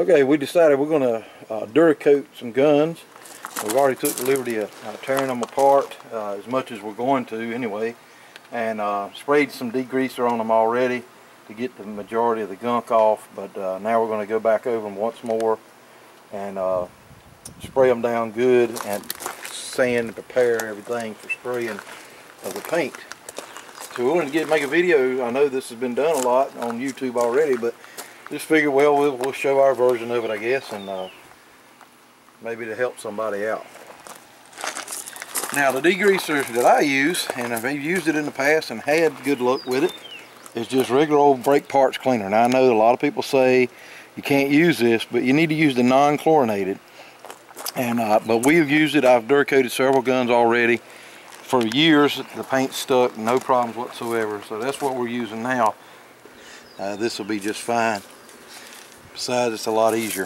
Okay, we decided we're going to Duracoat some guns. We've already took the liberty of tearing them apart as much as we're going to anyway, and sprayed some degreaser on them already to get the majority of the gunk off, but now we're going to go back over them once more and spray them down good and sand and prepare everything for spraying of the paint. So we wanted to make a video. I know this has been done a lot on YouTube already, but just figure, well, we'll show our version of it, I guess, and maybe to help somebody out. Now, the degreaser that I use, and I've used it in the past and had good luck with it, is just regular old brake parts cleaner. Now, I know a lot of people say you can't use this, but you need to use the non-chlorinated. And but we've used it. I've Duracoated several guns already. For years, the paint stuck, no problems whatsoever. So that's what we're using now. This will be just fine. Besides, it's a lot easier.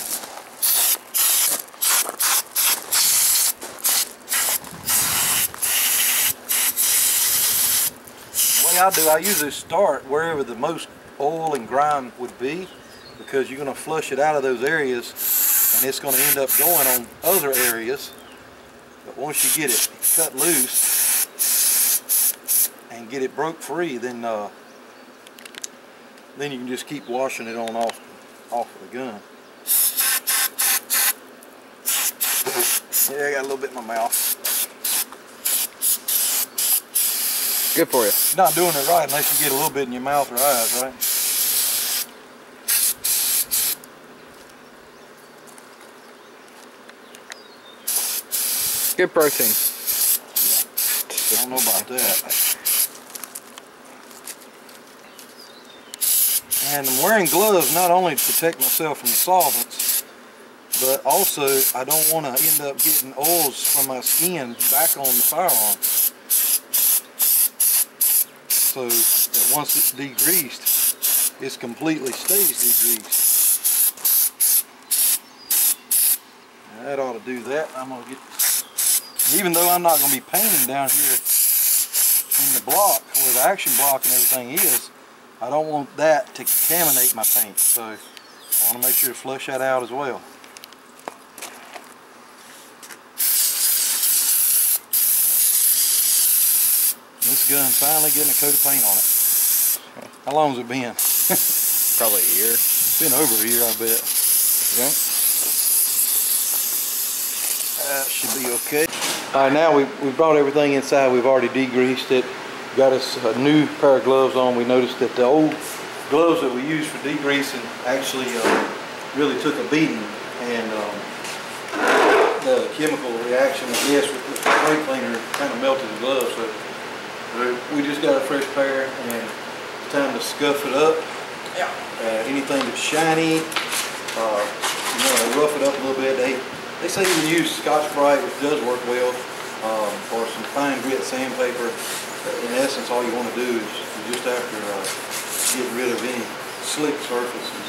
The way I do, I usually start wherever the most oil and grime would be, because you're going to flush it out of those areas and it's going to end up going on other areas. But once you get it cut loose and get it broke free, then you can just keep washing it on off of the gun. Yeah, I got a little bit in my mouth. Good for you. You're not doing it right unless you get a little bit in your mouth or eyes, right? Good protein. I don't know about that. And I'm wearing gloves not only to protect myself from the solvents, but also I don't want to end up getting oils from my skin back on the firearm. So that once it's degreased, it completely stays degreased. Now that ought to do that. I'm going to get, even though I'm not going to be painting down here in the block where the action block and everything is, I don't want that to contaminate my paint, so I want to make sure to flush that out as well. This gun finally getting a coat of paint on it. How long has it been? Probably a year. It's been over a year, I bet. Yeah. That should be okay. Alright, now we brought everything inside. We've already degreased it. Got us a new pair of gloves on. We noticed that the old gloves that we used for degreasing actually really took a beating, and the chemical reaction, I guess, with the spray cleaner kind of melted the gloves. So we just got a fresh pair, and it's time to scuff it up. Yeah. Anything that's shiny, you know, rough it up a little bit. They say you can use Scotch-Brite, which does work well, or some fine grit sandpaper. In essence, all you want to do is you just have to get rid of any slick surfaces.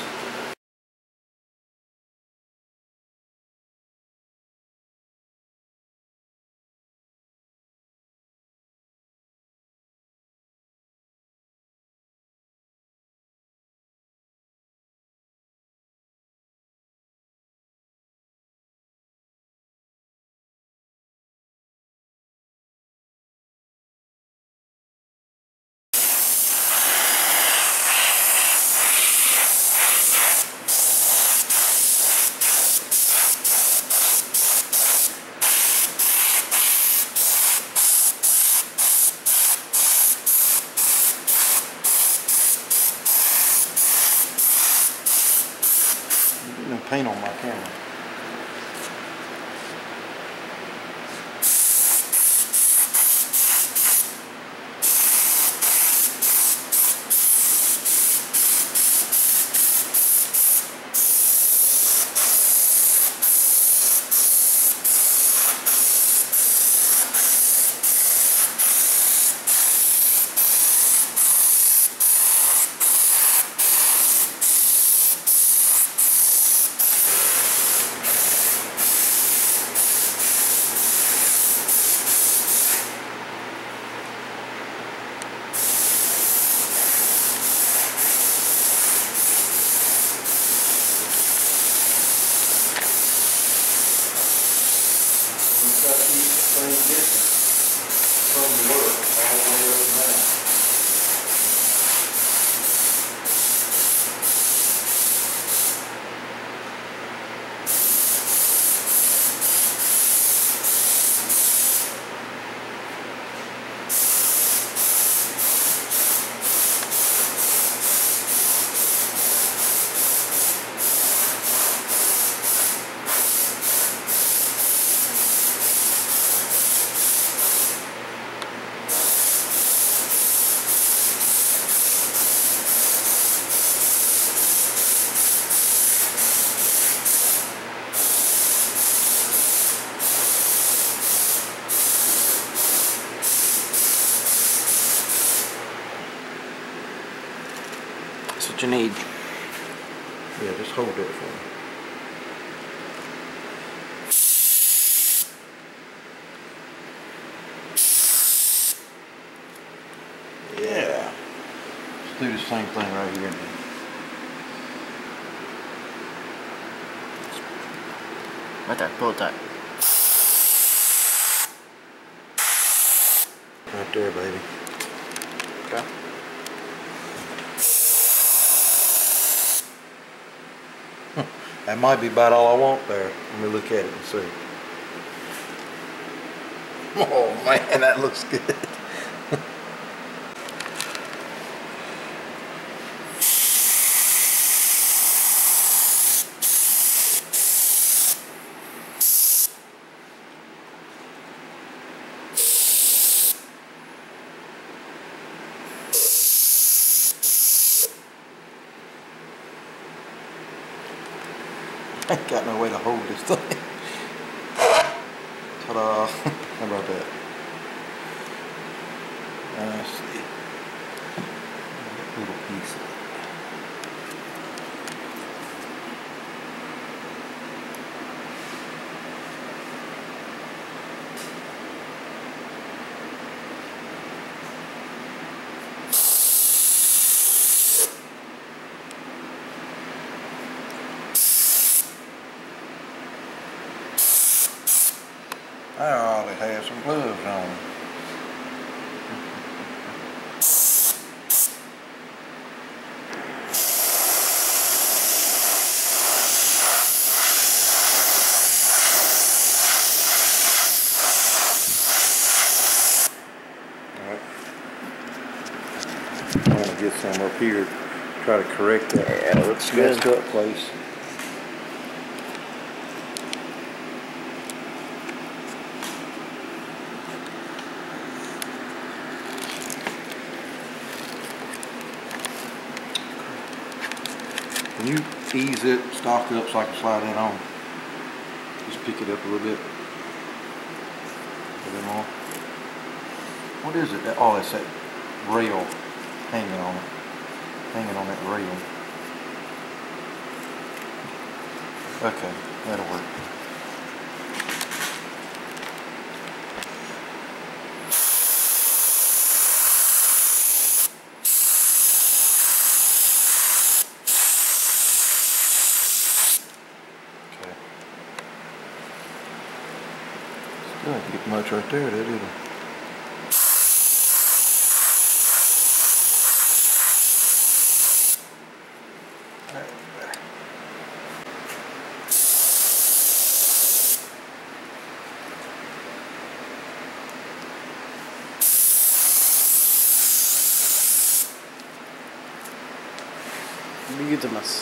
Paint on my camera. try to keep the same distance from the work all the way up and down. That's what you need. Yeah, just hold it for me. Yeah. Let's do the same thing right here. Right there, pull it tight. Right there, baby. Okay. That might be about all I want there. Let me look at it and see. Oh man, that looks good. I ain't got no way to hold this thing. Ta-da! How about that? Let's see. Little piece of it. I ought to have some gloves on. Alright. I want to get some up here, try to correct that. Yeah, it looks good. Messed up place. Can you ease it, stock it up so I can slide that on? Just pick it up a little bit. A little bit more. What is it? Oh, it's that rail hanging on it. Hanging on that rail. Okay, that'll work. Still didn't get much right there, did it? Beautiful.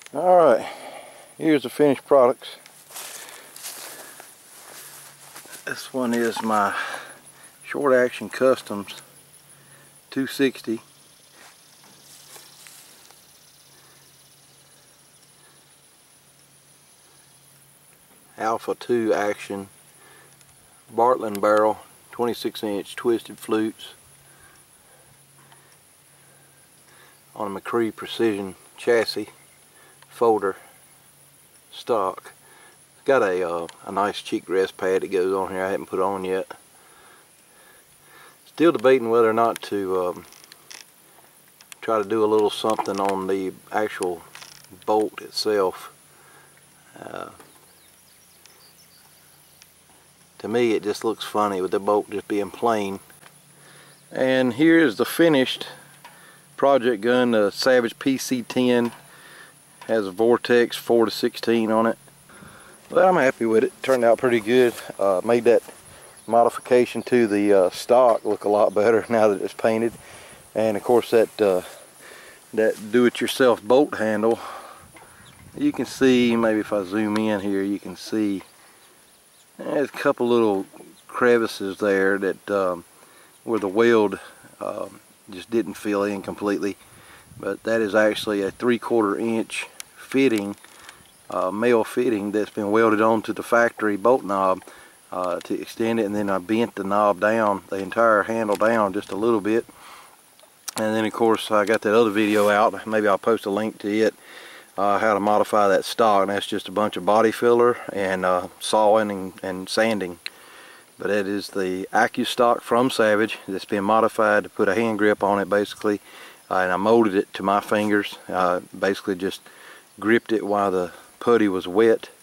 Alright, here's the finished products. This one is my Short Action Customs 260. Alpha 2 action Bartlein barrel, 26-inch twisted flutes on a McCree Precision chassis folder stock. It's got a nice cheek rest pad that goes on here. I haven't put on yet. Still debating whether or not to try to do a little something on the actual bolt itself. To me it just looks funny with the bolt just being plain. And here's the finished project gun, the Savage PC-10. Has a Vortex 4-16 on it. But I'm happy with it. Turned out pretty good. Made that modification to the stock look a lot better now that it's painted. And of course that do-it-yourself bolt handle, you can see, maybe if I zoom in here, you can see there's a couple little crevices there that where the weld just didn't fill in completely. But that is actually a 3/4 inch fitting, male fitting, that's been welded onto the factory bolt knob to extend it, and then I bent the knob down, the entire handle down just a little bit. And then of course I got that other video out, maybe I'll post a link to it, how to modify that stock, and that's just a bunch of body filler and sawing and sanding. But it is the AccuStock from Savage that's been modified to put a hand grip on it basically, and I molded it to my fingers. Basically just gripped it while the putty was wet,